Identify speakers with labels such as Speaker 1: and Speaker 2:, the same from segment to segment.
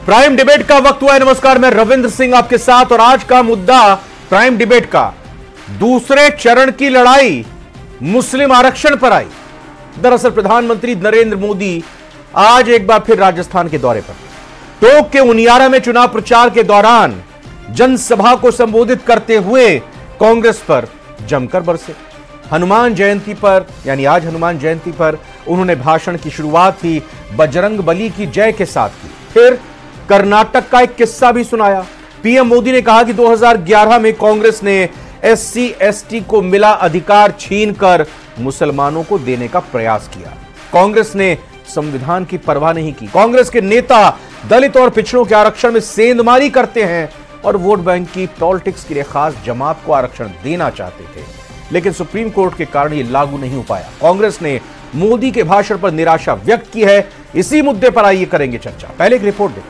Speaker 1: Prime debate का वक्त हुआ है। नमस्कार, मैं रविंद्र सिंह आपके साथ और आज का मुद्दा प्राइम डिबेट का दूसरे चरण की लड़ाई मुस्लिम आरक्षण पर आई। दरअसल प्रधानमंत्री नरेंद्र मोदी आज एक बार फिर राजस्थान के दौरे पर टोंक के उनियारा में चुनाव प्रचार के दौरान जनसभा को संबोधित करते हुए कांग्रेस पर जमकर बरसे। हनुमान जयंती पर यानी आज हनुमान जयंती पर उन्होंने भाषण की शुरुआत ही बजरंग बली की जय के साथ की। फिर कर्नाटक का एक किस्सा भी सुनाया। पीएम मोदी ने कहा कि 2011 में कांग्रेस ने एससी एसटी को मिला अधिकार छीनकर मुसलमानों को देने का प्रयास किया। कांग्रेस ने संविधान की परवाह नहीं की। कांग्रेस के नेता दलित और पिछड़ों के आरक्षण में सेंधमारी करते हैं और वोट बैंक की पॉलिटिक्स के लिए खास जमात को आरक्षण देना चाहते थे, लेकिन सुप्रीम कोर्ट के कारण यह लागू नहीं हो पाया। कांग्रेस ने मोदी के भाषण पर निराशा व्यक्त की है। इसी मुद्दे पर आइए करेंगे चर्चा। पहले एक रिपोर्ट देखें।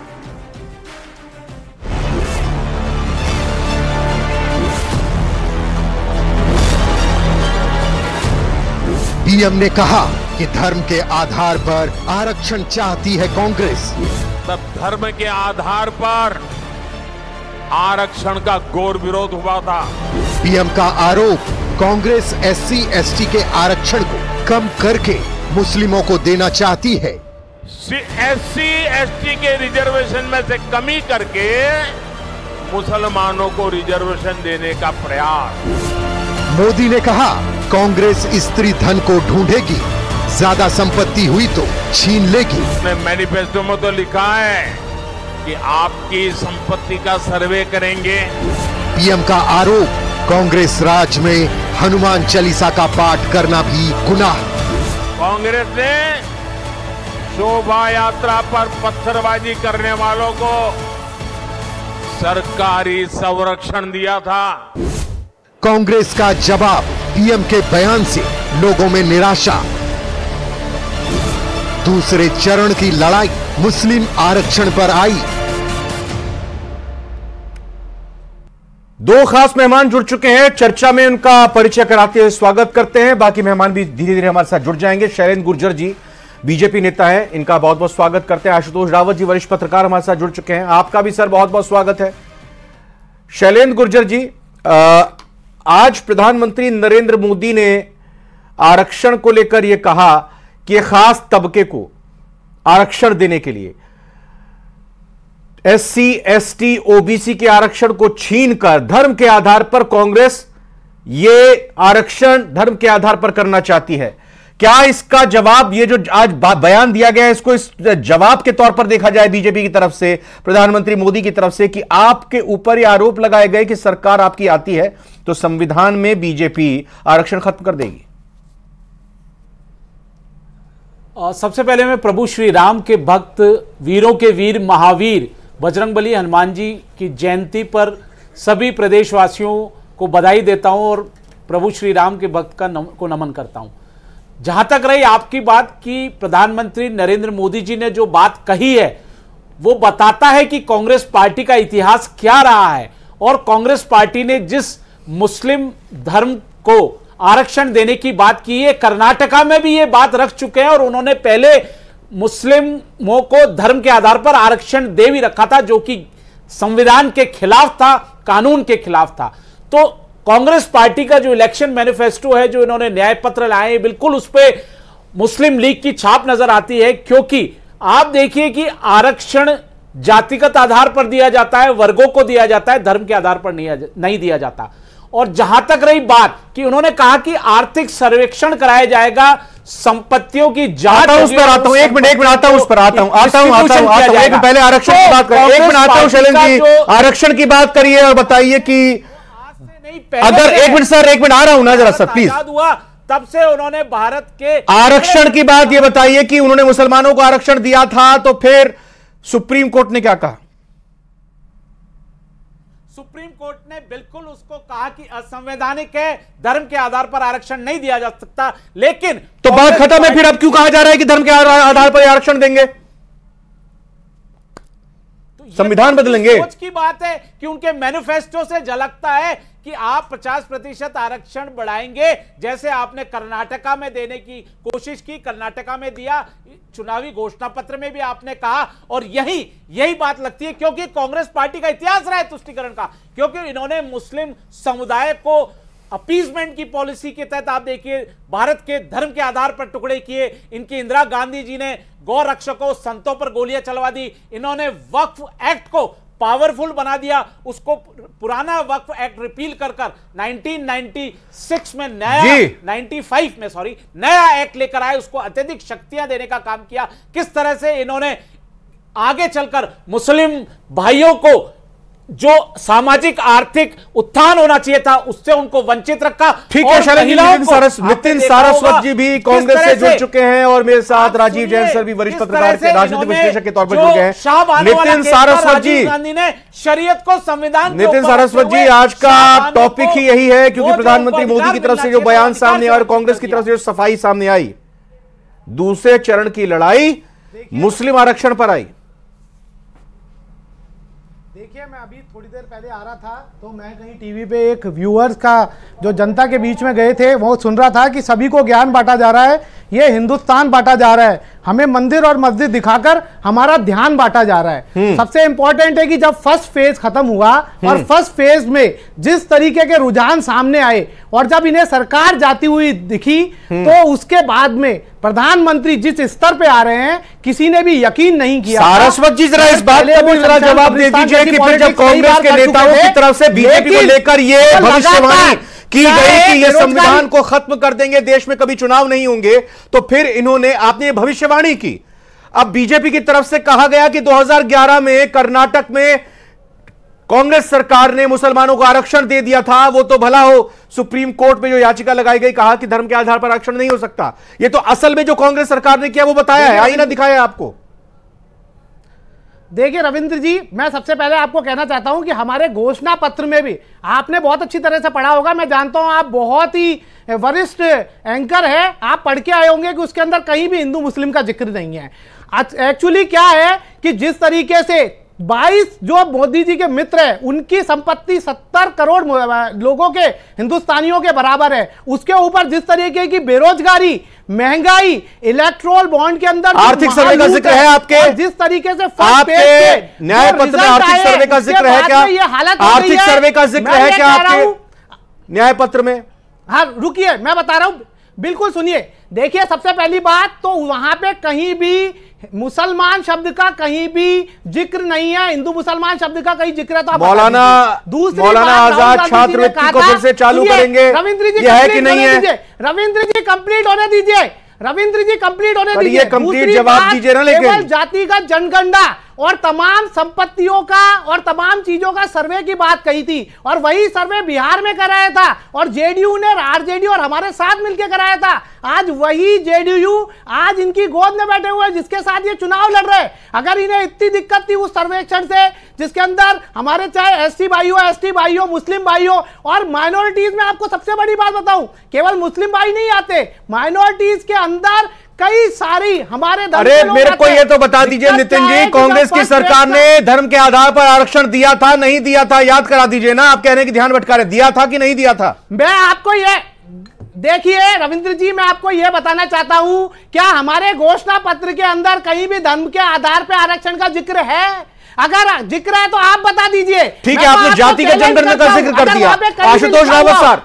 Speaker 2: पीएम ने कहा कि धर्म के आधार पर आरक्षण चाहती है कांग्रेस।
Speaker 3: तब धर्म के आधार पर आरक्षण का घोर विरोध हुआ था।
Speaker 2: पीएम का आरोप, कांग्रेस एससी एसटी के आरक्षण को कम करके मुस्लिमों को देना चाहती है।
Speaker 3: एससी एसटी के रिजर्वेशन में से कमी करके मुसलमानों को रिजर्वेशन देने का प्रयास।
Speaker 2: मोदी ने कहा कांग्रेस स्त्री धन को ढूंढेगी, ज्यादा संपत्ति हुई तो छीन लेगी।
Speaker 3: मैनिफेस्टो में तो लिखा है कि आपकी संपत्ति का सर्वे करेंगे।
Speaker 2: पीएम का आरोप, कांग्रेस राज में हनुमान चालीसा का पाठ करना भी गुनाह।
Speaker 3: कांग्रेस ने शोभा यात्रा पर पत्थरबाजी करने वालों को सरकारी संरक्षण दिया था।
Speaker 2: कांग्रेस का जवाब, पीएम के बयान से लोगों में निराशा। दूसरे चरण की लड़ाई मुस्लिम आरक्षण पर आई।
Speaker 1: दो खास मेहमान जुड़ चुके हैं। चर्चा में उनका परिचय कराते हुए स्वागत करते हैं। बाकी मेहमान भी धीरे धीरे हमारे साथ जुड़ जाएंगे। शैलेंद्र गुर्जर जी बीजेपी नेता हैं, इनका बहुत बहुत स्वागत करते हैं। आशुतोष रावत जी वरिष्ठ पत्रकार हमारे साथ जुड़ चुके हैं, आपका भी सर बहुत बहुत स्वागत है। शैलेंद्र गुर्जर जी, आज प्रधानमंत्री नरेंद्र मोदी ने आरक्षण को लेकर यह कहा कि खास तबके को आरक्षण देने के लिए एससी एसटी ओबीसी के आरक्षण को छीनकर धर्म के आधार पर कांग्रेस ये आरक्षण धर्म के आधार पर करना चाहती है। क्या इसका जवाब, ये जो आज बयान दिया गया है, इसको इस जवाब के तौर पर देखा जाए बीजेपी की तरफ से, प्रधानमंत्री मोदी की तरफ से, कि आपके ऊपर ये आरोप लगाए गए कि सरकार आपकी आती है तो संविधान में बीजेपी आरक्षण खत्म कर देगी?
Speaker 4: सबसे पहले मैं प्रभु श्री राम के भक्त, वीरों के वीर महावीर बजरंगबली हनुमान जी की जयंती पर सभी प्रदेशवासियों को बधाई देता हूं और प्रभु श्री राम के भक्त को नमन करता हूं। जहां तक रही आपकी बात कि प्रधानमंत्री नरेंद्र मोदी जी ने जो बात कही है वो बताता है कि कांग्रेस पार्टी का इतिहास क्या रहा है और कांग्रेस पार्टी ने जिस मुस्लिम धर्म को आरक्षण देने की बात की है, कर्नाटका में भी ये बात रख चुके हैं और उन्होंने पहले मुस्लिमों को धर्म के आधार पर आरक्षण दे भी रखा था, जो कि संविधान के खिलाफ था, कानून के खिलाफ था। तो कांग्रेस पार्टी का जो इलेक्शन मैनिफेस्टो है, जो इन्होंने न्याय पत्र लाए हैं, बिल्कुल उस पर मुस्लिम लीग की छाप नजर आती है। क्योंकि आप देखिए कि आरक्षण जातिगत आधार पर दिया जाता है, वर्गों को दिया जाता है, धर्म के आधार पर नहीं दिया जाता। और जहां तक रही बात कि उन्होंने कहा कि आर्थिक सर्वेक्षण कराया जाएगा, संपत्तियों की जांच,
Speaker 1: उस पर आता हूं, एक मिनट आता हूं, उस पर आता हूं। पहले आरक्षण की बात करें, एक मिनट आता हूं। शैलेंद्र जी, आरक्षण की बात करिए और बताइए कि अगर एक मिनट सर, एक मिनट आ रहा हूं ना जरा सर प्लीज।
Speaker 4: हुआ तब से उन्होंने भारत के
Speaker 1: आरक्षण की बात ये बताइए कि उन्होंने मुसलमानों को आरक्षण दिया था तो फिर सुप्रीम कोर्ट ने क्या कहा?
Speaker 4: सुप्रीम कोर्ट ने बिल्कुल उसको कहा कि असंवैधानिक है, धर्म के आधार पर आरक्षण नहीं दिया जा सकता। लेकिन
Speaker 1: तो बात खत्म है, फिर अब क्यों कहा जा रहा है कि धर्म के आधार पर आरक्षण देंगे? संविधान बदलेंगे।
Speaker 4: सोच की बात है कि उनके मैनिफेस्टो से झलकता है कि आप 50% आरक्षण बढ़ाएंगे, जैसे आपने कर्नाटका में देने की कोशिश की, कर्नाटका में दिया, चुनावी घोषणा पत्र में भी आपने कहा, और यही बात लगती है, क्योंकि कांग्रेस पार्टी का इतिहास रहा है तुष्टीकरण का, क्योंकि इन्होंने मुस्लिम समुदाय को अपीजमेंट की पॉलिसी के तहत, आप देखिए, भारत के धर्म के आधार पर टुकड़े किए। इनकी इंदिरा गांधी जी ने गौ रक्षकों, संतों पर गोलियां चलवा दी। इन्होंने वक्फ एक्ट को पावरफुल बना दिया, उसको पुराना वक्फ एक्ट रिपील कर 1996 में नया 95 में सॉरी नया एक्ट लेकर आए, उसको अत्यधिक शक्तियां देने का काम किया। किस तरह से इन्होंने आगे चलकर मुस्लिम भाइयों को जो सामाजिक आर्थिक उत्थान होना चाहिए था, उससे उनको वंचित रखा।
Speaker 1: ठीक है शैलेंद्र जी, नितिन सारस्वत जी भी कांग्रेस से जुड़ चुके हैं और मेरे साथ राजीव जैन सर भी वरिष्ठ पत्रकार के राजनीतिक विश्लेषक के तौर पर जुड़ गए हैं। नितिन सारस्वत जी,
Speaker 4: गांधी ने शरीयत को संविधान,
Speaker 1: नितिन सारस्वत जी, आज का टॉपिक ही यही है, क्योंकि प्रधानमंत्री मोदी की तरफ से जो बयान सामने आया और कांग्रेस की तरफ से जो सफाई सामने आई, दूसरे चरण की लड़ाई मुस्लिम आरक्षण पर आई।
Speaker 5: देखिए, मैं अभी थोड़ी देर पहले आ रहा था तो मैं कहीं टीवी पे एक व्यूअर्स का, जो जनता के बीच में गए थे, वो सुन रहा था कि सभी को ज्ञान बांटा जा रहा है, ये हिंदुस्तान बांटा जा रहा है, हमें मंदिर और मस्जिद दिखाकर हमारा ध्यान बांटा जा रहा है। सबसे इंपॉर्टेंट है कि जब फर्स्ट फेज खत्म हुआ और फर्स्ट फेज में जिस तरीके के रुझान सामने आए और जब इन्हें सरकार जाती हुई दिखी, तो उसके बाद में प्रधानमंत्री जिस स्तर पे आ रहे हैं, किसी ने भी यकीन नहीं किया।
Speaker 1: सारस्वत जी, जरा इस बात का भी जरा जवाब दे दीजिए कि फिर जब कांग्रेस के नेताओं की तरफ से बीजेपी को लेकर ये भविष्यवाणी की गई कि ये संविधान को खत्म कर देंगे, देश में कभी चुनाव नहीं होंगे, तो फिर इन्होंने, आपने ये भविष्यवाणी की। अब बीजेपी की तरफ से कहा गया कि 2011 में कर्नाटक में कांग्रेस सरकार ने मुसलमानों को आरक्षण दे दिया था, वो तो भला हो, सुप्रीम कोर्ट में जो याचिका लगाई गई, कहा कि धर्म के आधार पर आरक्षण नहीं हो सकता। ये तो असल में जो कांग्रेस सरकार ने किया वो बताया है, आईना दिखाया है आपको।
Speaker 5: देखिए रविंद्र जी, मैं सबसे पहले आपको कहना चाहता हूं कि हमारे घोषणा पत्र में भी, आपने बहुत अच्छी तरह से पढ़ा होगा, मैं जानता हूं आप बहुत ही वरिष्ठ एंकर है, आप पढ़ के आए होंगे कि उसके अंदर कहीं भी हिंदू मुस्लिम का जिक्र नहीं है। एक्चुअली क्या है कि जिस तरीके से 22 जो मोदी जी के मित्र हैं, उनकी संपत्ति 70 करोड़ लोगों के, हिंदुस्तानियों के बराबर है, उसके ऊपर जिस तरीके की बेरोजगारी, महंगाई, इलेक्ट्रोल बॉन्ड के अंदर
Speaker 1: आर्थिक सर्वे का जिक्र है आपके,
Speaker 5: जिस तरीके से
Speaker 1: आपके न्याय पत्र में आर्थिक सर्वे का जिक्र है क्या? आर्थिक सर्वे का जिक्र है क्या आपके न्याय पत्र में?
Speaker 5: हाँ रुकिए, मैं बता रहा हूं, बिल्कुल सुनिए। देखिए, सबसे पहली बात तो वहां पे कहीं भी मुसलमान शब्द का कहीं भी जिक्र नहीं है, हिंदू मुसलमान शब्द का कहीं जिक्र है तो
Speaker 1: मौलाना आजाद छात्रवृत्ति को फिर से चालू करेंगे,
Speaker 5: रविंद्र जी
Speaker 1: है कि नहीं है?
Speaker 5: रविंद्र जी कंप्लीट होने दीजिए, रविंद्र जी कंप्लीट होने दीजिए,
Speaker 1: कंप्लीट जवाब दीजिए ना। लेकिन
Speaker 5: केवल जातिगत जनगणना और तमाम संपत्तियों का और तमाम चीजों का सर्वे की बात कही थी, और वही सर्वे बिहार में कराया था और जेडीयू ने, आरजेडी और हमारे साथ मिलकर कराया था। आज वही जेडीयू आज इनकी गोद में बैठे हुए हैं जिसके साथ ये चुनाव लड़ रहे हैं। अगर इन्हें इतनी दिक्कत थी उस सर्वेक्षण से, जिसके अंदर हमारे चाहे एससी भाइयों, एसटी भाइयों, मुस्लिम भाइयों और माइनॉरिटीज में, आपको सबसे बड़ी बात बताऊं, केवल मुस्लिम भाई नहीं आते, माइनॉरिटीज के अंदर कई सारी हमारे,
Speaker 1: अरे मेरे को ये तो बता दीजिए नितिन जी, कांग्रेस की सरकार ने धर्म के आधार पर आरक्षण दिया था, नहीं दिया था, याद करा दीजिए ना। आप कह रहे हैं कि ध्यान भटका रहे, दिया था कि नहीं दिया था?
Speaker 5: मैं आपको ये, देखिए रविंद्र जी, मैं आपको यह बताना चाहता हूं, क्या हमारे घोषणा पत्र के अंदर कहीं भी धर्म के आधार पर आरक्षण का जिक्र है? अगर जिक्र है तो आप बता दीजिए।
Speaker 1: ठीक है, आपने जातिगत जनगणना का जिक्र कर दिया। आशुतोष रावत सर,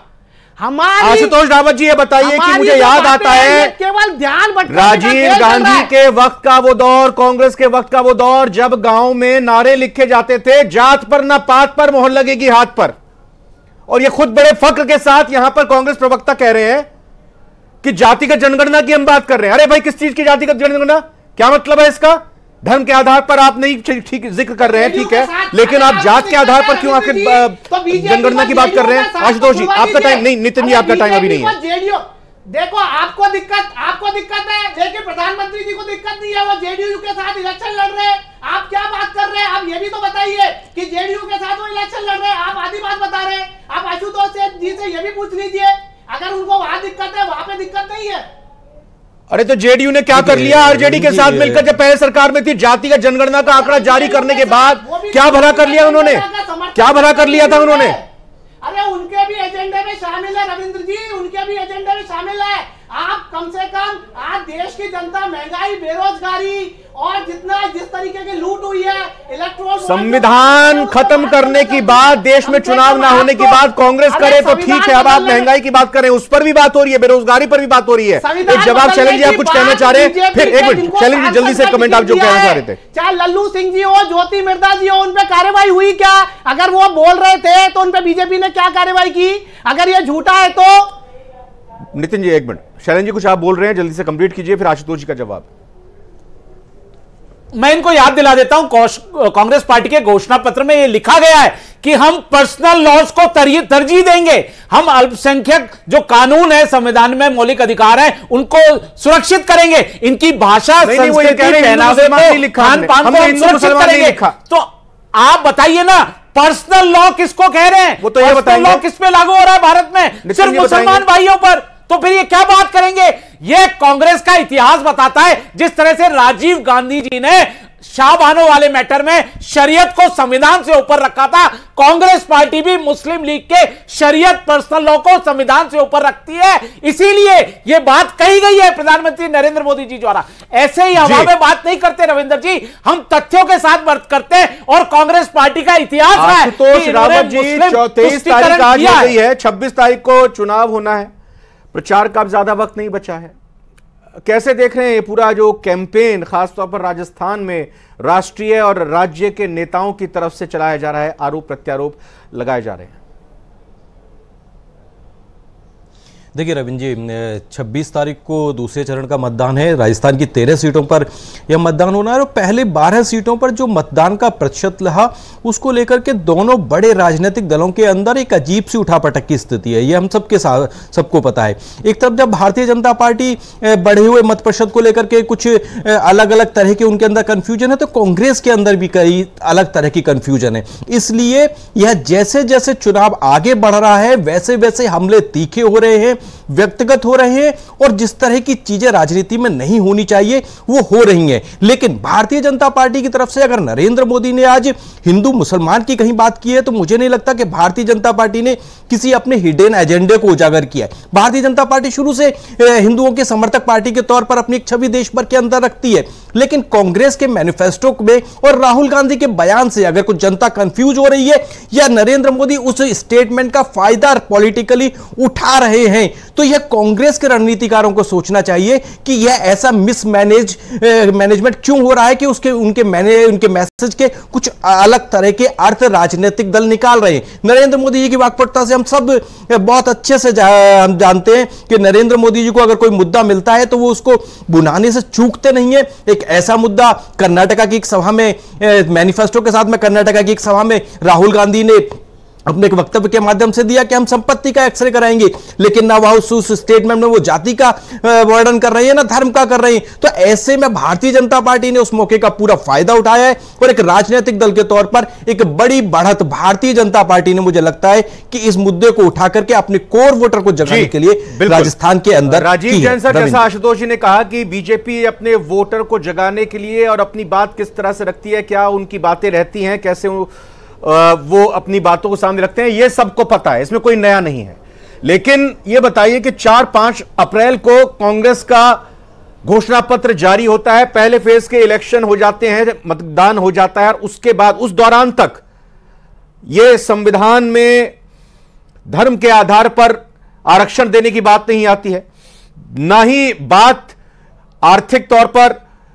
Speaker 1: आशुतोष रावत जी, ये बताइए कि मुझे याद आता है
Speaker 5: केवल ध्यान
Speaker 1: राजीव गांधी के वक्त का वो दौर, कांग्रेस के वक्त का वो दौर, जब गांव में नारे लिखे जाते थे, जात पर ना पात पर, मोहर लगेगी हाथ पर। और ये खुद बड़े फक्र के साथ यहां पर कांग्रेस प्रवक्ता कह रहे हैं कि जातिगत जनगणना की हम बात कर रहे हैं। अरे भाई, किस चीज की जातिगत जनगणना? क्या मतलब है इसका? धर्म के आधार पर आप नहीं ठीक जिक्र कर रहे हैं, ठीक है, लेकिन आप जात के आधार पर क्यों आखिर जनगणना की बात कर रहे हैं? आशुतोष जी, आपका टाइम नहीं, नितिन जी आपका टाइम अभी नहीं है।
Speaker 5: देखो, आपको दिक्कत है, लेकिन प्रधानमंत्री जी को दिक्कत नहीं है, वो जेडीयू के साथ इलेक्शन लड़ रहे हैं। आप क्या बात कर रहे हैं? आप ये भी तो बताइए कि जेडीयू के साथ वो इलेक्शन लड़ रहे हैं, आप आधी बात बता रहे हैं। आप आशुतोष जी से ये भी पूछ लीजिए, अगर उनको वहां दिक्कत है, वहां पे दिक्कत नहीं है।
Speaker 1: अरे तो जेडीयू ने क्या कर लिया आरजेडी के साथ मिलकर? जब पहले सरकार में थी, जातिगत जनगणना का आंकड़ा जारी करने के बाद क्या भला कर लिया उन्होंने? क्या भला कर लिया था उन्होंने?
Speaker 5: अरे उनके भी एजेंडे में शामिल है रविंद्र जी, उनके भी एजेंडे में शामिल है। आप कम से कम आज देश की जनता महंगाई, बेरोजगारी और जिस तरीके की लूट हुई है, इलेक्ट्रोल
Speaker 1: संविधान खत्म करने की बात, देश में चुनाव ना होने की बात कांग्रेस करे तो ठीक है। अब आप महंगाई की बात करें, उस पर भी बात हो रही है, बेरोजगारी पर भी बात हो रही है। एक जवाब शैलेंद्र जी आप कुछ कहना चाह रहे हैं? फिर एक मिनट शैलेंद्र जी जल्दी से कमेंट आप जो कहना चाह रहे थे।
Speaker 5: चाहे लल्लू सिंह जी हो, ज्योति मिर्धा जी हो, उन पे कार्रवाई हुई क्या? अगर वो बोल रहे थे तो उन पे बीजेपी ने क्या कार्रवाई की? अगर ये झूठा है तो
Speaker 1: नितिन जी एक मिनट, शैलेंद्र जी कुछ आप बोल रहे हैं, जल्दी से कंप्लीट कीजिए, फिर आशुतोष जी का जवाब।
Speaker 4: मैं इनको याद दिला देता हूं, कांग्रेस पार्टी के घोषणा पत्र में यह लिखा गया है कि हम पर्सनल लॉज को तरजीह देंगे, हम अल्पसंख्यक जो कानून है, संविधान में मौलिक अधिकार है, उनको सुरक्षित करेंगे, इनकी भाषा, संस्कृति, पहनावे को, खान पान को हम सुरक्षित करेंगे। तो आप बताइए ना, पर्सनल लॉ किसको कह रहे हैं?
Speaker 1: वो तो ये बताइए,
Speaker 4: लॉ किस पे लागू हो रहा है भारत में? सिर्फ मुसलमान भाइयों पर। तो फिर ये क्या बात करेंगे? ये कांग्रेस का इतिहास बताता है, जिस तरह से राजीव गांधी जी ने शाहबानो वाले मैटर में शरीयत को संविधान से ऊपर रखा था, कांग्रेस पार्टी भी मुस्लिम लीग के शरीयत, पर्सनल लॉ को संविधान से ऊपर रखती है। इसीलिए यह बात कही गई है प्रधानमंत्री नरेंद्र मोदी जी द्वारा। ऐसे ही हवा में बात नहीं करते रविंदर जी, हम तथ्यों के साथ बात करते हैं। और कांग्रेस पार्टी का इतिहास है।
Speaker 1: आशुतोष रावत जी 23 तारीख आज हो गई है, 26 तारीख को चुनाव होना है, प्रचार का अब ज्यादा वक्त नहीं बचा है। कैसे देख रहे हैं ये पूरा जो कैंपेन, खासतौर पर राजस्थान में राष्ट्रीय और राज्य के नेताओं की तरफ से चलाया जा रहा है, आरोप प्रत्यारोप लगाए जा रहे हैं?
Speaker 6: देखिए रविंद्र जी, 26 तारीख को दूसरे चरण का मतदान है। राजस्थान की 13 सीटों पर यह मतदान होना है और पहले 12 सीटों पर जो मतदान का प्रतिशत रहा, उसको लेकर के दोनों बड़े राजनीतिक दलों के अंदर एक अजीब सी उठापटक की स्थिति है। यह हम सबको पता है। एक तरफ जब भारतीय जनता पार्टी बढ़े हुए मत प्रतिशत को लेकर के कुछ अलग अलग तरह के उनके अंदर कन्फ्यूजन है, तो कांग्रेस के अंदर भी कई अलग तरह की कन्फ्यूजन है। इसलिए यह जैसे जैसे चुनाव आगे बढ़ रहा है, वैसे वैसे हमले तीखे हो रहे हैं, व्यक्तिगत हो रहे हैं, और जिस तरह की चीजें राजनीति में नहीं होनी चाहिए वो हो रही हैं। लेकिन भारतीय जनता पार्टी की तरफ से अगर नरेंद्र मोदी ने आज हिंदू मुसलमान की कहीं बात की है, तो मुझे नहीं लगता कि भारतीय जनता पार्टी ने किसी अपने हिडन एजेंडे को उजागर किया है। भारतीय जनता पार्टी शुरू से हिंदुओं के समर्थक पार्टी के तौर पर अपनी एक छवि देश भर के अंदर रखती है, लेकिन कांग्रेस के मैनिफेस्टो में और राहुल गांधी के बयान से अगर कुछ जनता कंफ्यूज हो रही है या नरेंद्र मोदी उस स्टेटमेंट का फायदा पॉलिटिकली उठा रहे हैं, तो यह कांग्रेस के रणनीतिकारों को सोचना चाहिए कि यह ऐसा मैनेजमेंट क्यों हो रहा है कि उनके मैसेज के कुछ अलग तरह के अर्थ राजनीतिक दल निकाल रहे हैं। नरेंद्र मोदी जी की वाक्पटुता से हम सब बहुत अच्छे से हम जानते हैं कि नरेंद्र मोदी जी को अगर कोई मुद्दा मिलता है तो वो उसको बुनाने से चूकते नहीं है। एक ऐसा मुद्दा कर्नाटका की एक सभा में, मैनिफेस्टो के साथ में कर्नाटका की एक सभा में राहुल गांधी ने अपने एक वक्तव्य के माध्यम से दिया कि हम संपत्ति का एक्सरे कराएंगे, लेकिन ना वह उस स्टेटमेंट में वो जाति का वर्णन कर रहे हैं ना धर्म का कर रहे हैं। तो ऐसे में भारतीय जनता पार्टी ने उस मौके का पूरा फायदा उठाया है और एक राजनीतिक दल के तौर पर एक बड़ी बढ़त भारतीय जनता पार्टी ने, मुझे लगता है कि इस मुद्दे को उठा करके अपने कोर वोटर को जगाने के लिए राजस्थान के अंदर
Speaker 1: राजीव जैन सर, जैसा आशुतोष जी ने कहा कि बीजेपी अपने वोटर को जगाने के लिए और अपनी बात किस तरह से रखती है, क्या उनकी बातें रहती हैं, कैसे वो अपनी बातों को सामने रखते हैं, ये सबको पता है, इसमें कोई नया नहीं है। लेकिन ये बताइए कि 4-5 अप्रैल को कांग्रेस का घोषणा पत्र जारी होता है, पहले फेज के इलेक्शन हो जाते हैं, मतदान हो जाता है, और उसके बाद उस दौरान तक ये संविधान में धर्म के आधार पर आरक्षण देने की बात नहीं आती है, ना ही बात आर्थिक तौर पर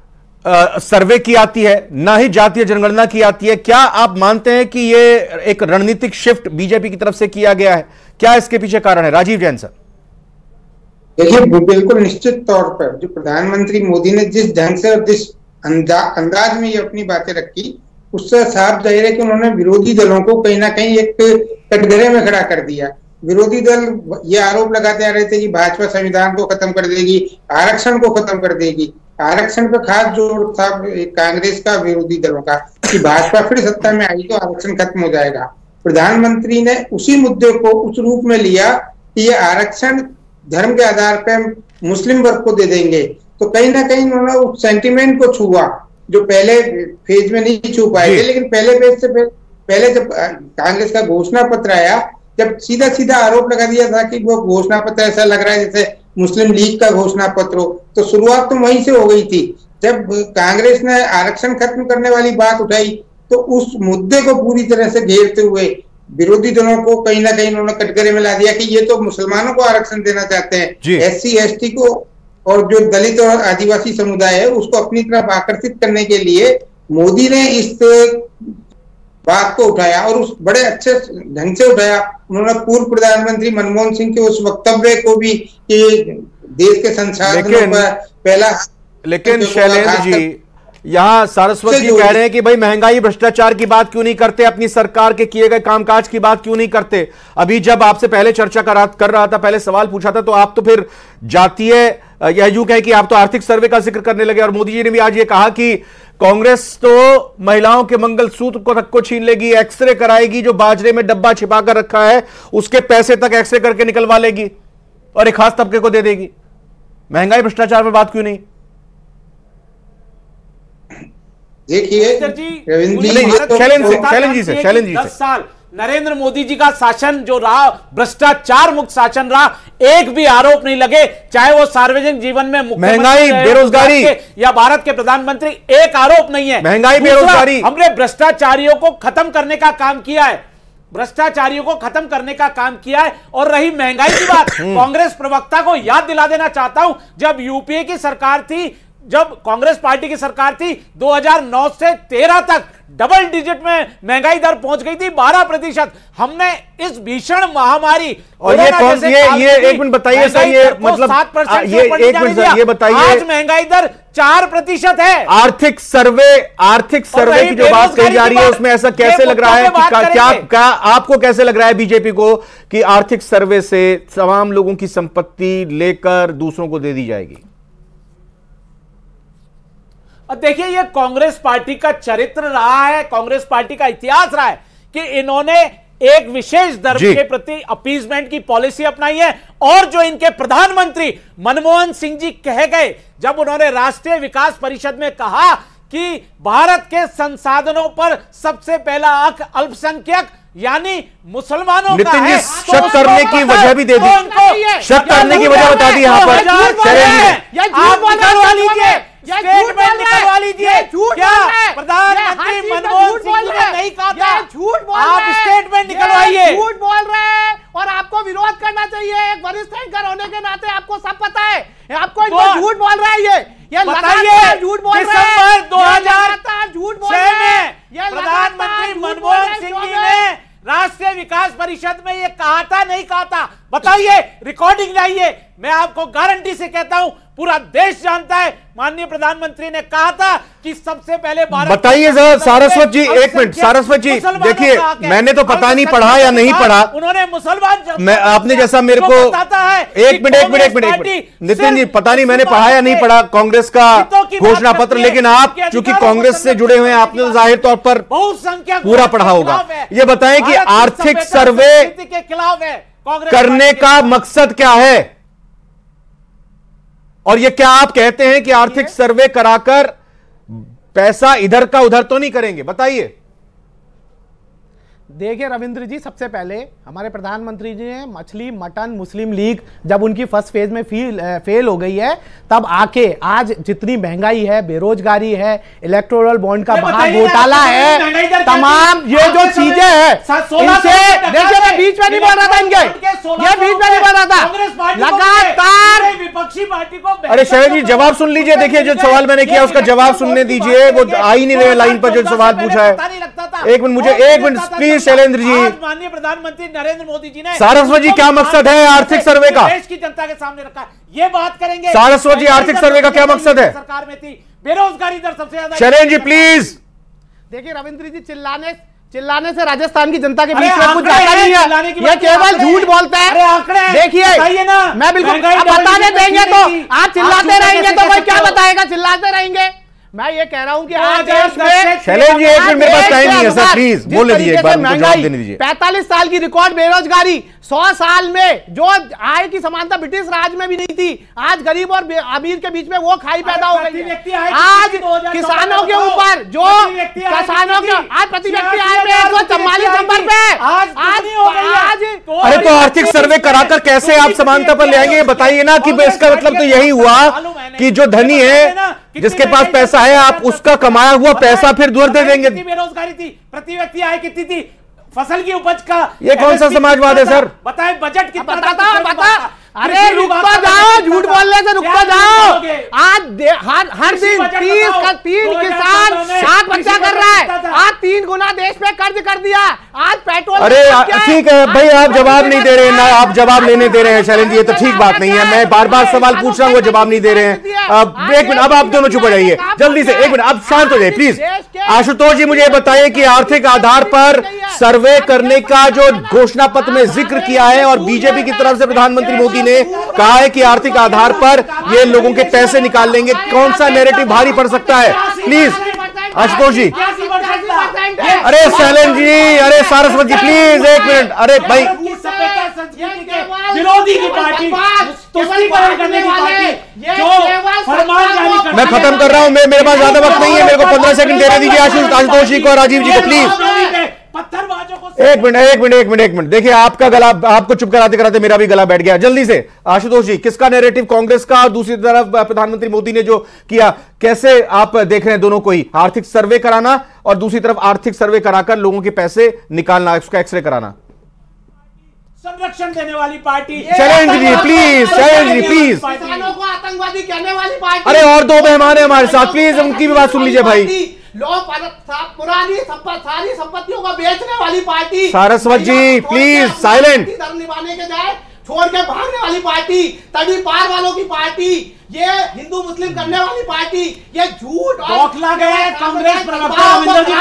Speaker 1: सर्वे की आती है, ना ही जातीय जनगणना की आती है। क्या आप मानते हैं कि यह एक रणनीतिक शिफ्ट बीजेपी की तरफ से किया गया है? क्या इसके पीछे कारण है? राजीव जैन सर।
Speaker 7: देखिए, बिल्कुल निश्चित तौर पर जो प्रधानमंत्री मोदी ने जिस ढंग से और जिस अंदाज में ये अपनी बातें रखी, उससे साफ जाहिर है कि उन्होंने विरोधी दलों को कहीं ना कहीं एक कटघरे में खड़ा कर दिया। विरोधी दल ये आरोप लगाते आ रहे थे कि भाजपा संविधान को खत्म कर देगी, आरक्षण को खत्म कर देगी। आरक्षण पर खास जोर था कांग्रेस का, विरोधी दलों का, कि भाजपा फिर सत्ता में आई तो आरक्षण खत्म हो जाएगा। प्रधानमंत्री ने उसी मुद्दे को उस रूप में लिया कि ये आरक्षण धर्म के आधार पर मुस्लिम वर्ग को दे देंगे, तो कहीं ना कहीं उन्होंने उस सेंटिमेंट को छुआ जो पहले फेज में नहीं छू पाए थे। लेकिन पहले फेज से पहले जब कांग्रेस का घोषणा पत्र आया जब सीधा सीधा आरोप लगा दिया था कि वो घोषणा पत्र ऐसा लग रहा है जैसे मुस्लिम लीग का घोषणा पत्र हो, तो शुरुआत तो वहीं से हो गई थी। जब कांग्रेस ने आरक्षण खत्म करने वाली बात उठाई तो उस मुद्दे को पूरी तरह से घेरते हुए विरोधी दलों को कहीं ना कहीं उन्होंने कटघरे में ला दिया कि ये तो मुसलमानों को आरक्षण देना चाहते हैं, SC ST को और जो दलित और आदिवासी समुदाय है उसको अपनी तरफ आकर्षित करने के लिए मोदी ने इस बात को उठाया और उस बड़े अच्छे ढंग से उठाया। उन्होंने पूर्व प्रधानमंत्री मनमोहन सिंह के उस वक्तव्य को भी कि देश के संसाधनों पर पहला,
Speaker 1: लेकिन शैलेंद्र जी यहाँ सारस्वत जी कह रहे हैं कि भाई महंगाई भ्रष्टाचार की बात क्यों नहीं करते, अपनी सरकार के किए गए कामकाज की बात क्यों नहीं करते। अभी जब आपसे पहले चर्चा कर रहा था, पहले सवाल पूछा था, तो आप तो फिर जातीय या यूं कहें कि आप तो आर्थिक सर्वे का जिक्र करने लगे। और मोदी जी ने भी आज ये कहा कि कांग्रेस तो महिलाओं के मंगलसूत्र को तक को छीन लेगी, एक्सरे कराएगी, जो बाजरे में डब्बा छिपा कर रखा है उसके पैसे तक एक्सरे करके निकलवा लेगी और एक खास तबके को दे देगी। महंगाई भ्रष्टाचार पर बात क्यों नहीं?
Speaker 7: देखिए
Speaker 1: शैलेंद्र जी से
Speaker 4: 10 साल नरेंद्र मोदी जी का शासन जो रहा, भ्रष्टाचार मुक्त शासन रहा, एक भी आरोप नहीं लगे, चाहे वो सार्वजनिक जीवन में
Speaker 1: महंगाई, बेरोजगारी
Speaker 4: या भारत के प्रधानमंत्री, एक आरोप नहीं है।
Speaker 1: महंगाई, बेरोजगारी,
Speaker 4: हमने भ्रष्टाचारियों को खत्म करने का काम किया है, भ्रष्टाचारियों को खत्म करने का काम किया है। और रही महंगाई की बात, कांग्रेस प्रवक्ता को याद दिला देना चाहता हूं, जब यूपीए की सरकार थी, जब कांग्रेस पार्टी की सरकार थी, 2009 से 13 तक डबल डिजिट में महंगाई दर पहुंच गई थी 12%। हमने इस भीषण महामारी
Speaker 1: और ये कौन ये एक मिनट बताइए सर, ये मतलब
Speaker 4: 7%
Speaker 1: ये एक मिनट सर ये बताइए,
Speaker 4: आज महंगाई दर 4% है।
Speaker 1: आर्थिक सर्वे की जो बात कही जा रही है उसमें ऐसा कैसे लग रहा है कि क्या आपको कैसे लग रहा है बीजेपी को कि आर्थिक सर्वे से तमाम लोगों की संपत्ति लेकर दूसरों को दे दी जाएगी?
Speaker 4: देखिए, ये कांग्रेस पार्टी का चरित्र रहा है, कांग्रेस पार्टी का इतिहास रहा है कि इन्होंने एक विशेष धर्म के प्रति अपीजमेंट की पॉलिसी अपनाई है। और जो इनके प्रधानमंत्री मनमोहन सिंह जी कह गए, जब उन्होंने राष्ट्रीय विकास परिषद में कहा कि भारत के संसाधनों पर सबसे पहला हक अल्पसंख्यक यानी मुसलमानों का है,
Speaker 1: शक करने की वजह भी दे दी, शक करने की वजह बता दी यहां पर।
Speaker 4: स्टेटमेंट निकलवा लीजिए, क्या प्रधानमंत्री मनमोहन सिंह ने नहीं कहा था?
Speaker 5: झूठ बोल
Speaker 4: आप स्टेटमेंट निकलवाइए।
Speaker 5: झूठ बोल रहे हैं और आपको विरोध करना चाहिए। एक वरिष्ठ एंकर होने के नाते आपको सब पता है, आपको झूठ बोल रहा है। ये
Speaker 4: बताइए,
Speaker 5: झूठ बोल रहे हैं।
Speaker 4: दिसंबर 2006
Speaker 5: झूठ बोल रहे हैं
Speaker 4: प्रधानमंत्री मनमोहन सिंह जी ने राष्ट्रीय विकास परिषद में ये कहा था, नहीं कहा था? बताइए, रिकॉर्डिंग लाइए। मैं आपको गारंटी से कहता हूं, पूरा देश जानता है, माननीय प्रधानमंत्री ने कहा था कि सबसे पहले भारत।
Speaker 1: बताइए जरा सारस्वत जी, एक मिनट सारस्वत जी, देखिए मैंने तो पता नहीं पढ़ा या नहीं पढ़ा,
Speaker 4: उन्होंने मुसलमान,
Speaker 1: मैं आपने जैसा मेरे को एक मिनट नितिन जी, पता नहीं मैंने पढ़ा या नहीं पढ़ा कांग्रेस का घोषणा पत्र, लेकिन आप चूंकि कांग्रेस से जुड़े हुए हैं, आपने तो जाहिर तौर पर
Speaker 4: बहुसंख्यक
Speaker 1: पूरा पढ़ा होगा। ये बताएं कि आर्थिक सर्वे
Speaker 4: के खिलाफ है
Speaker 1: करने का मकसद क्या है, और ये क्या आप कहते हैं कि आर्थिक सर्वे कराकर पैसा इधर का उधर तो नहीं करेंगे? बताइए।
Speaker 5: देखिए रविंद्र जी, सबसे पहले हमारे प्रधानमंत्री जी ने मछली मटन मुस्लिम लीग जब उनकी फर्स्ट फेज में फेल हो गई है, तब आके आज जितनी महंगाई है, बेरोजगारी है, इलेक्टोरल बॉन्ड का घोटाला है, तमाम ये जो चीजें हैं, देखिए मैं बीच में नहीं बोल रहा था, ये बीच में नहीं बोल रहा था, लगातार
Speaker 4: विपक्षी पार्टी को।
Speaker 1: अरे शैलेंद्र जी जवाब सुन लीजिए, देखिए जो सवाल मैंने किया उसका जवाब सुनने दीजिए, वो आ ही नहीं रहे लाइन पर जो सवाल पूछा है। एक मिनट मुझे, एक मिनट प्लीज शैलेंद्र जी।
Speaker 4: माननीय प्रधानमंत्री नरेंद्र मोदी जी ने,
Speaker 1: सारस्वत जी क्या मकसद है आर्थिक सर्वे का?
Speaker 4: देश की जनता के सामने रखा, ये बात करेंगे।
Speaker 1: सारस्वत जी, आर्थिक सर्वे का क्या मकसद है?
Speaker 4: सरकार में थी, बेरोजगारी दर सबसे ज्यादा।
Speaker 1: शैलेंद्र जी प्लीज।
Speaker 5: देखिए रविंद्र जी, चिल्लाने से राजस्थान की जनता के बीच में कुछ जाता नहीं है, ये केवल झूठ बोलता है। देखिए मैं बिल्कुल बताने देंगे तो आप चिल्लाते रहेंगे तो कोई क्या बताएगा? चिल्लाते रहेंगे, मैं ये कह रहा हूं कि आज देश में
Speaker 1: शैलेंद्र जी एक मिनट मेरे पास टाइम नहीं है सर, प्लीज बोल दीजिए, एक बार मुझे जवाब देने दीजिए।
Speaker 5: 45 साल की रिकॉर्ड बेरोजगारी, 100 साल में जो आय की समानता ब्रिटिश राज में भी नहीं थी, आज गरीब और अमीर के बीच में वो खाई पैदा हो गई है। आज किसानों के ऊपर जो किसानों के आज प्रति व्यक्ति आय में 144 नंबर पे आज
Speaker 1: अरे तो आर्थिक सर्वे कराकर कैसे आप समानता पर ले आएंगे, बताइए ना। कि इसका मतलब तो यही हुआ कि जो धनी है, जिसके पास पैसा है, आप उसका कमाया हुआ पैसा फिर दूर दे देंगे।
Speaker 4: बेरोजगारी थी, प्रति व्यक्ति आय कितनी थी, फसल की उपज का
Speaker 1: ये कौन सा समाजवाद है सर?
Speaker 4: बताए बजट कितना
Speaker 5: बता। अरे रुक तो जाओ, झूठ बोलने से रुक तो जाओ। आज हर दिन 3 किसान 7 बच्चा कर रहा है, आज 3 गुना देश पे कर्ज कर दिया। आज पेट्रोल,
Speaker 1: अरे ठीक है भाई, आप जवाब नहीं दे रहे ना, आप जवाब लेने दे रहे हैं शैलेंद्र जी, ये तो ठीक बात नहीं है। मैं बार बार सवाल पूछ रहा हूँ, वो जवाब नहीं दे रहे हैं। एक मिनट, अब आप दोनों चुप हो जाइए जल्दी से, एक मिनट आप शांत हो जाइए प्लीज। आशुतोष जी मुझे बताइए कि आर्थिक आधार पर सर्वे करने का जो घोषणा पत्र में जिक्र किया है और बीजेपी की तरफ से प्रधानमंत्री मोदी ने कहा है कि आर्थिक आधार पर ये लोगों के पैसे निकाल लेंगे, कौन सा नैरेटिव भारी पड़ सकता है? प्लीज आशुतोष जी। अरे शैलेंद्र जी, अरे सारस्वत जी प्लीज एक मिनट। अरे भाई
Speaker 4: विरोधी की पार्टी, तुष्टीकरण करने की पार्टी, जो फरमान जारी करती है।
Speaker 1: मैं खत्म कर रहा हूं, मेरे पास ज्यादा वक्त नहीं है, मेरे को 15 सेकंड देने दीजिए आशुतोष जी को और राजीव जी को प्लीज। एक मिनट देखिए, आपका गला, आपको चुप कराते कराते मेरा भी गला बैठ गया। जल्दी से आशुतोष जी, किसका नैरेटिव, कांग्रेस का और दूसरी तरफ प्रधानमंत्री मोदी ने जो किया, कैसे आप देख रहे हैं दोनों को ही? आर्थिक सर्वे कराना और दूसरी तरफ आर्थिक सर्वे कराकर लोगों के पैसे निकालना, उसका एक्सरे कराना।
Speaker 4: संरक्षण देने वाली party
Speaker 1: Shailendra ji please, Shailendra ji please.
Speaker 5: किसानों को आतंकवादी कहने वाली पार्टी।
Speaker 1: अरे और 2 मेहमान है हमारे साथ, प्लीज उनकी भी बात सुन लीजिए भाई।
Speaker 5: लोग पुरानी सारी संपत्तियों को बेचने वाली party.
Speaker 1: Saraswat ji please silent.
Speaker 5: धर्म निभाने के जाए छोड़ के भागने वाली पार्टी, तड़ी पार वालों की पार्टी, ये हिंदू मुस्लिम करने वाली पार्टी, ये झूठ
Speaker 4: बौखला गए कांग्रेस प्रवक्ता रविंद्र जी,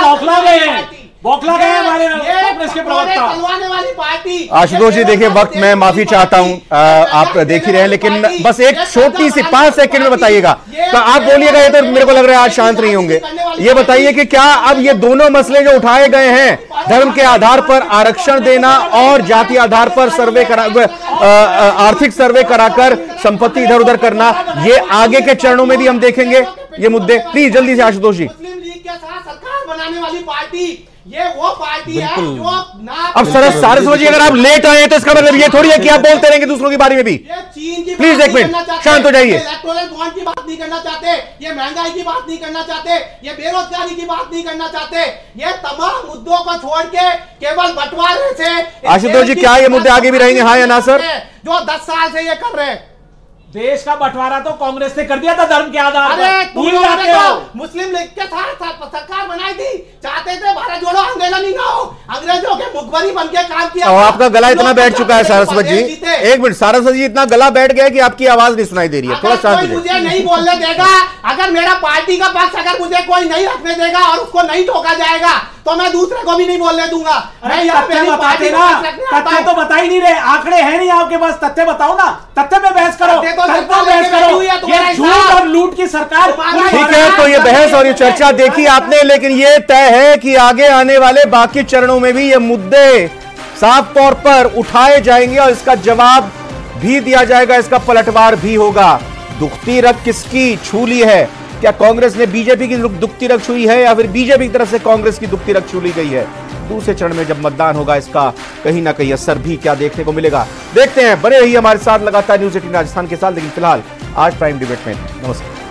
Speaker 4: बौखला गए हमारे कांग्रेस के प्रवक्ता।
Speaker 5: चलवाने वाली पार्टी।
Speaker 1: आशुतोष जी देखिए, वक्त मैं माफी चाहता हूं, आप देख ही रहे हैं, लेकिन बस एक छोटी सी 5 सेकंड में बताइएगा। तो आप बोलिएगा, ये तो मेरे को लग रहा है आज शांत नहीं होंगे। ये बताइए कि क्या अब ये दोनों मसले जो उठाए गए हैं, धर्म के आधार पर आरक्षण देना और जाति आधार पर सर्वे करा, आर्थिक सर्वे कराकर संपत्ति इधर उधर करना, ये आगे के चरणों में भी हम देखेंगे ये मुद्दे? प्लीज जल्दी से आशुतोष जी।
Speaker 5: मुस्लिम लीग के साथ सरकार बनाने वाली पार्टी, ये वो पार्टी है जो
Speaker 1: अब सारस्वत जी, अगर आप लेट आए तो इसका मतलब ये थोड़ी है कि आप बोलते रहेंगे दूसरों के बारे में भी।
Speaker 5: चीन की
Speaker 1: प्लीज एक मिनट शांत हो जाइए।
Speaker 5: इलेक्टोरल बॉन्ड की बात नहीं करना चाहते, ये महंगाई की बात नहीं करना चाहते, ये बेरोजगारी की बात नहीं करना चाहते, ये तमाम मुद्दों को छोड़ के केवल बंटवारे से।
Speaker 1: आशुतोष जी क्या ये मुद्दे आगे भी रहेंगे, हाँ या ना सर?
Speaker 5: जो 10 साल से ये कर रहे हैं।
Speaker 4: देश का बंटवारा तो कांग्रेस ने कर दिया था धर्म के आधार पर।
Speaker 5: अरे तुम लोगों ने तो मुस्लिम लीग के साथ सरकार बनाई थी, चाहते थे भारत जोड़ो आंदोलन ही ना हो, अंग्रेजों के मुखबरी बन के काम किया।
Speaker 1: और आपका गला इतना बैठ चुका है सारस्वत जी, एक मिनट, सारस्वत जी इतना गला बैठ गया कि आपकी आवाज नहीं सुनाई दे रही है, थोड़ा शांत हो जाइए।
Speaker 5: मुझे नहीं बोलने देगा, अगर मेरा पार्टी का पक्ष अगर मुझे कोई नहीं रखने देगा और उसको नहीं टोका जाएगा तो मैं दूसरे को भी नहीं बोलने दूंगा। मैं यहाँ पे
Speaker 4: बताते ना, तथ्य तो बता ही नहीं रहे, आंकड़े हैं नहीं आपके पास, तथ्य बताओ ना, तथ्य पे बहस करो, बहस करो। ये झूठ और लूट की सरकार।
Speaker 1: ठीक है, तो ये बहस और ये चर्चा देखी आपने, लेकिन ये तय है कि आगे आने वाले बाकी चरणों में भी ये मुद्दे साफ तौर पर उठाए जाएंगे और इसका जवाब भी दिया जाएगा, इसका पलटवार भी होगा। दुखती रग किसकी छू ली है? क्या कांग्रेस ने बीजेपी की दुखती रग छुई है या फिर बीजेपी की तरफ से कांग्रेस की दुखती रग छू ली गई है? दूसरे चरण में जब मतदान होगा इसका कहीं ना कहीं असर भी क्या देखने को मिलेगा, देखते हैं। बने रहिए हमारे साथ लगातार न्यूज़ 18 राजस्थान के साथ, लेकिन फिलहाल आज प्राइम डिबेट में नमस्कार।